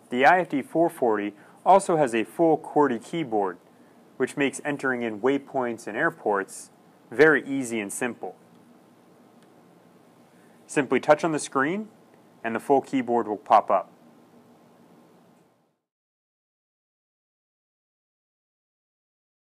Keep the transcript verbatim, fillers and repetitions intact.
The I F D four forty also has a full QWERTY keyboard, which makes entering in waypoints and airports very easy and simple. Simply touch on the screen and the full keyboard will pop up.